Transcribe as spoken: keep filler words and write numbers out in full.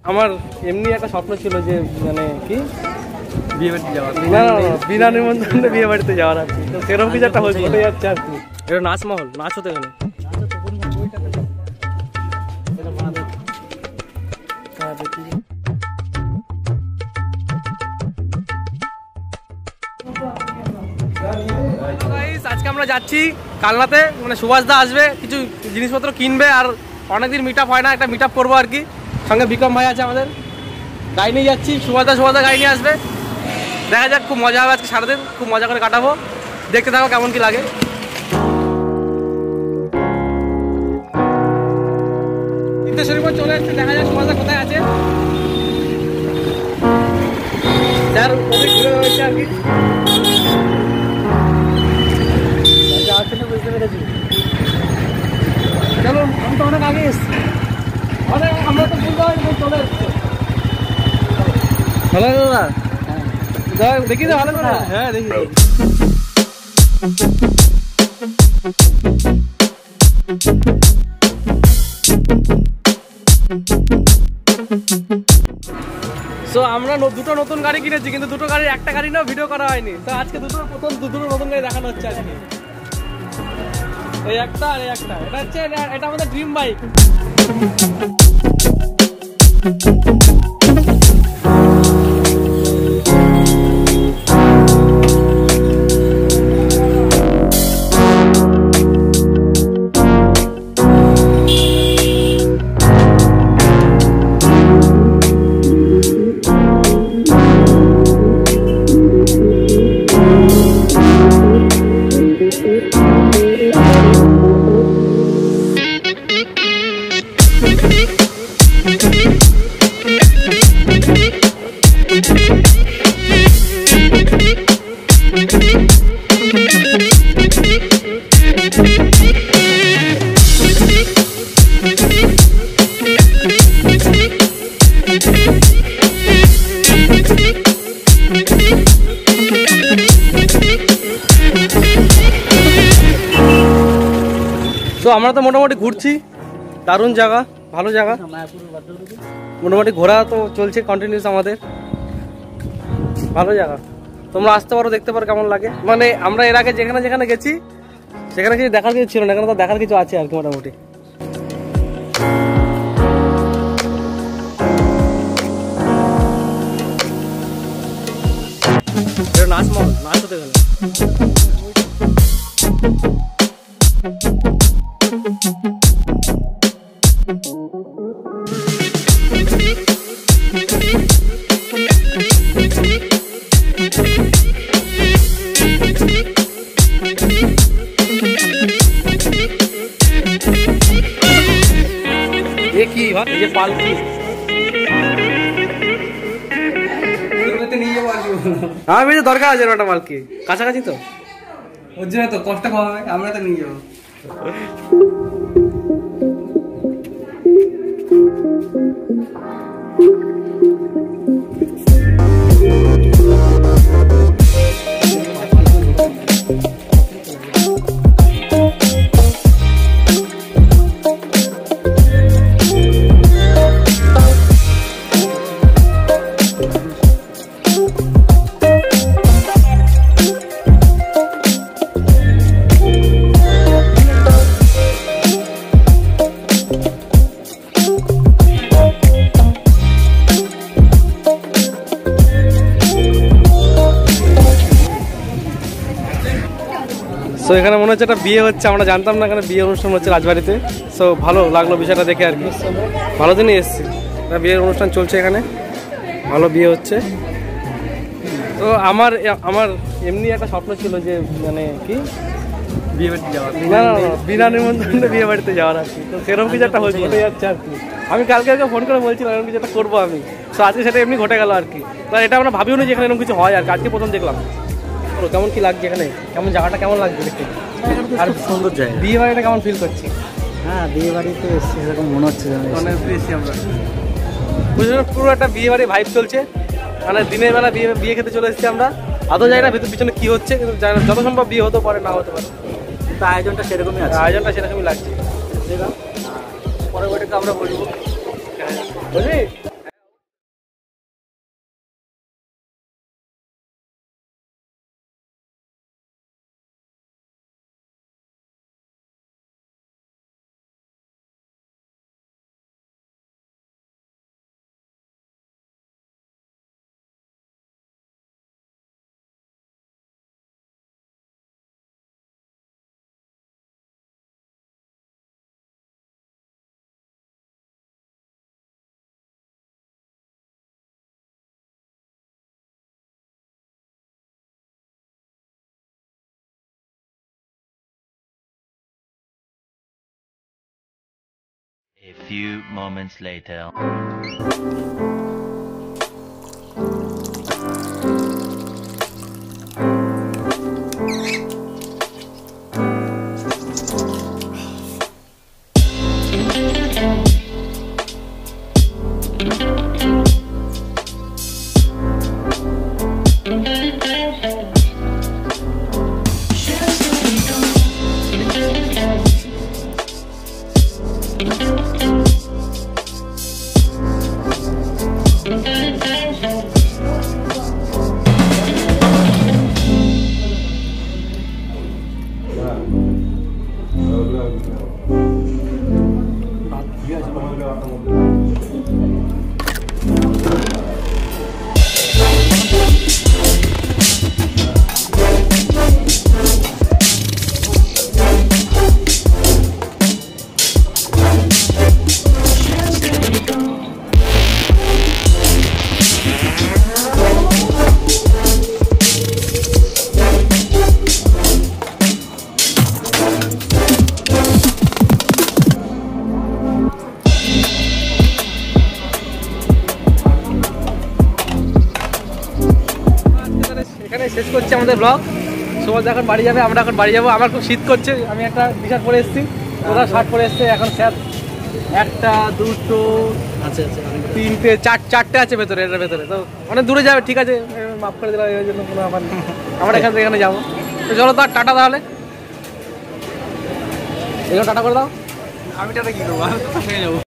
আমার এমনি একটা স্বপ্ন ছিল যে মানে কি বিয়ে বাড়িতে যাওয়ার, না না বিনা নিমন্ত্রণে বিয়ে বাড়িতে যাওয়ার আর কি। তো সেরকম কিছু একটা হয়ে যাচ্ছে আর কি। এটা নাচ মহল, নাচ হতে গেলে আজকে আমরা যাচ্ছি কালনাতে, মানে সুভাষ দা আসবে, কিছু জিনিসপত্র কিনবে আর অনেকদিন মিট আপ হয় না, একটা মিট আপ করবো আর কি। সঙ্গে বিক্রম ভাই আছে আমাদের, গাড়ি নিয়ে যাচ্ছি, সুভাষ দা সুভাষ দা গাড়ি নিয়ে আসবে। দেখা যাক, খুব মজা হবে আজকে সারাদিন, খুব মজা করে কাটাবো। দেখতে থাকো কেমন কি লাগে। সিদ্ধেশ্বরীর পর চলে এসছে, দেখা যাক সুভাষ দা কোথায় আছে। স্যার ওদিক ঘুরে রয়েছে আর কি। চলো, আমি তো অনেক আগে এসছি, অনেক আমরা তো বুঝতে পারি চলে এসছে। ভালো দাদা, হ্যাঁ দেখি তো ভালো করে, হ্যাঁ দেখি। সো আমরা দুটো নতুন গাড়ি কিনেছি, কিন্তু দুটো গাড়ির একটা গাড়ি না ভিডিও করা হয়নি। তো আজকে দুটো প্রথম দুটো নতুন গাড়ি দেখানো হচ্ছে আজকে। এই একটা আর এই একটা, এটা হচ্ছে এটা আমাদের ড্রিম বাইক। তো আমরা তো মোটামুটি ঘুরছি, দারুণ জায়গা, ভালো জায়গা, মোটামুটি ঘোরা তো চলছে কন্টিনিউস আমাদের, ভালো জায়গা। তোমরা আসতে পারো, দেখতে পারো কেমন লাগে। মানে আমরা এর আগে যেখানে যেখানে গেছি সেখানে কিছু দেখার কিছু ছিল না, এখানে তো দেখার কিছু আছে আর কি মোটামুটি। এটা নাচ মহল, নাচ হতে গেলে কি হয়, এই যে পালকি নিয়ে যাবো আর কি। আমি দরকার আছে একটা পালকি, কাছাকাছি তো, ওর জন্য তো কষ্ট কম হবে, আমরা তো নিয়ে যাবো। সো এখানে মনে হচ্ছে একটা বিয়ে হচ্ছে, আমরা জানতাম না এখানে বিয়ে অনুষ্ঠান হচ্ছে রাজবাড়িতে। সো ভালো লাগলো বিষয়টা দেখে আর কি, ভালো দিনই এসেছি। একটা বিয়ের অনুষ্ঠান চলছে এখানে, ভালো বিয়ে হচ্ছে। তো আমার আমার এমনি একটা স্বপ্ন ছিল যে মানে কি বিয়ে বাড়িতে যাওয়ার, না না বিনা নিমন্ত্রণে বিয়ে বাড়িতে যাওয়ার আর কি। তো সেরকম কিছু একটা ঘটে যাচ্ছে আর কি। আমি কালকে কালকে ফোন করে বলছিলাম এরকম কিছু একটা করবো আমি, তো আজকে সেটা এমনি ঘটে গেল আর কি। তো এটা আমরা ভাবিও নি যে এখানে এরকম কিছু হয় আর কি, আজকে প্রথম দেখলাম। কেমন কি লাগছে এখানে, কেমন জায়গাটা কেমন লাগছে দেখতে, আর সুন্দর জায়গা। বিয়ে বাড়িটা কেমন ফিল করছি? হ্যাঁ বিয়ে বাড়িতে এসেছি এরকম মনে হচ্ছে, অনেক এসেছি আমরা, বুঝলেন পুরো একটা বিয়ে বাড়ি ভাইব চলছে। মানে দিনের বেলা বিয়ে বিয়ে খেতে চলে এসেছি আমরা, আদৌ জানি না ভেতর পিছনে কি হচ্ছে, কিন্তু যত সম্ভব বিয়ে হতে পারে, না হতে পারে, কিন্তু আয়োজনটা সেরকমই আছে, আয়োজনটা সেরকমই লাগছে। পরের বাড়িতে আমরা বলবো, বুঝলি। A few moments later. এখানে শেষ করছি আমাদের ব্লগ। সুভাষ এখন বাড়ি যাবে, আমরা এখন বাড়ি যাবো। আমার খুব শীত করছে, আমি একটা টি শার্ট পরে এসেছি, ওরা শার্ট পরে এসছে। এখন স্যার একটা দুটো আছে আছে তিনটে চার চারটে আছে ভেতরে, এটার ভেতরে তো অনেক দূরে যাবে। ঠিক আছে, মাফ করে দিলাম, এই জন্য কোনো ব্যাপার নেই। আমরা এখান থেকে এখানে যাবো। তো চলো তার টাটা, তাহলে এগুলো টাটা করে দাও। আমি টাটা কি করবো, আমি তো যাবো।